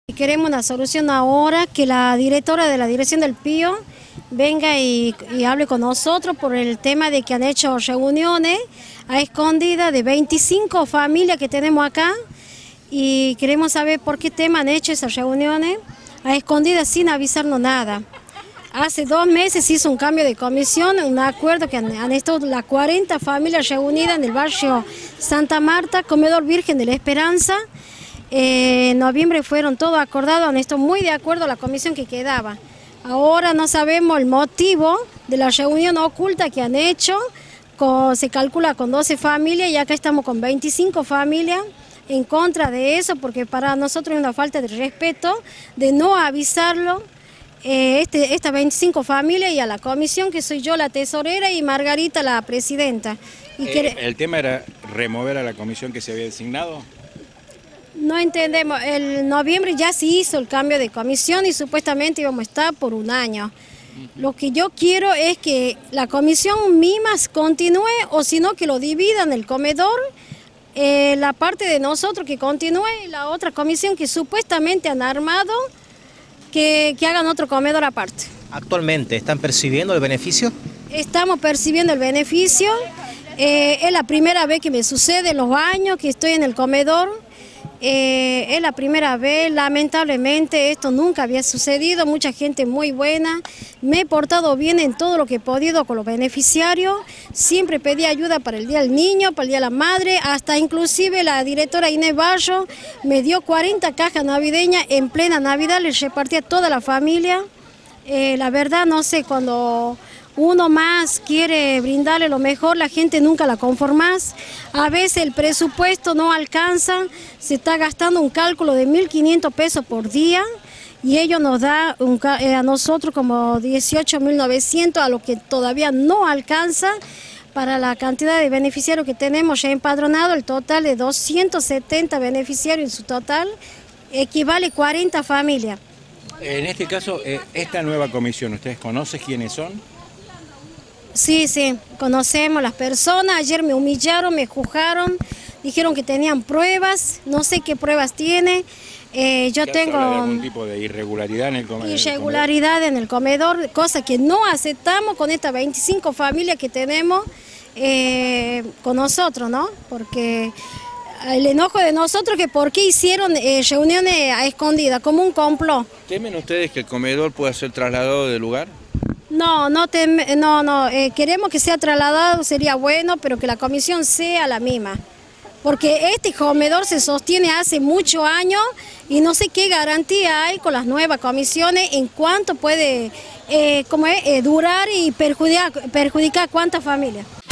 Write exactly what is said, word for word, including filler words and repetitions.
Queremos una solución ahora, que la directora de la dirección del Pío venga y, y hable con nosotros por el tema de que han hecho reuniones a escondidas de veinticinco familias que tenemos acá y queremos saber por qué tema han hecho esas reuniones a escondidas sin avisarnos nada. Hace dos meses se hizo un cambio de comisión, un acuerdo que han, han estado las cuarenta familias reunidas en el barrio Santa Marta, Comedor Virgen de la Esperanza. Eh, en noviembre fueron todos acordados, han estado muy de acuerdo a la comisión que quedaba. Ahora no sabemos el motivo de la reunión oculta que han hecho, con, se calcula con doce familias y acá estamos con veinticinco familias en contra de eso, porque para nosotros es una falta de respeto de no avisarlo eh, este, estas veinticinco familias y a la comisión, que soy yo la tesorera y Margarita la presidenta. Y eh, que, ¿El tema era remover a la comisión que se había designado? No entendemos, en noviembre ya se hizo el cambio de comisión y supuestamente íbamos a estar por un año. Lo que yo quiero es que la comisión misma continúe, o si no que lo dividan el comedor, eh, la parte de nosotros que continúe y la otra comisión que supuestamente han armado, que, que hagan otro comedor aparte. ¿Actualmente están percibiendo el beneficio? Estamos percibiendo el beneficio, eh, es la primera vez que me sucede en los años que estoy en el comedor. Eh, es la primera vez, lamentablemente esto nunca había sucedido, mucha gente muy buena, me he portado bien en todo lo que he podido con los beneficiarios, siempre pedí ayuda para el Día del Niño, para el Día de la Madre, hasta inclusive la directora Inés Barro me dio cuarenta cajas navideñas en plena Navidad, les repartí a toda la familia. Eh, la verdad no sé, cuando uno más quiere brindarle lo mejor, la gente nunca la conformás. A veces el presupuesto no alcanza, se está gastando un cálculo de mil quinientos pesos por día y ellos nos da un, eh, a nosotros como dieciocho mil novecientos, a lo que todavía no alcanza para la cantidad de beneficiarios que tenemos ya empadronados. El total de doscientos setenta beneficiarios en su total, equivale a cuarenta familias. En este caso, eh, esta nueva comisión, ¿ustedes conocen quiénes son? Sí, sí, conocemos las personas. Ayer me humillaron, me juzgaron, dijeron que tenían pruebas, no sé qué pruebas tiene. Eh, yo tengo de algún tipo de irregularidad en el comedor. Irregularidad en el comedor, cosa que no aceptamos con estas veinticinco familias que tenemos eh, con nosotros, ¿no? Porque el enojo de nosotros que por qué hicieron eh, reuniones a escondidas, como un complot. ¿Temen ustedes que el comedor pueda ser trasladado del lugar? No, no, tem, no, no eh, queremos que sea trasladado, sería bueno, pero que la comisión sea la misma. Porque este comedor se sostiene hace muchos años y no sé qué garantía hay con las nuevas comisiones en cuánto puede eh, como es, eh, durar y perjudicar, perjudicar a cuántas familias.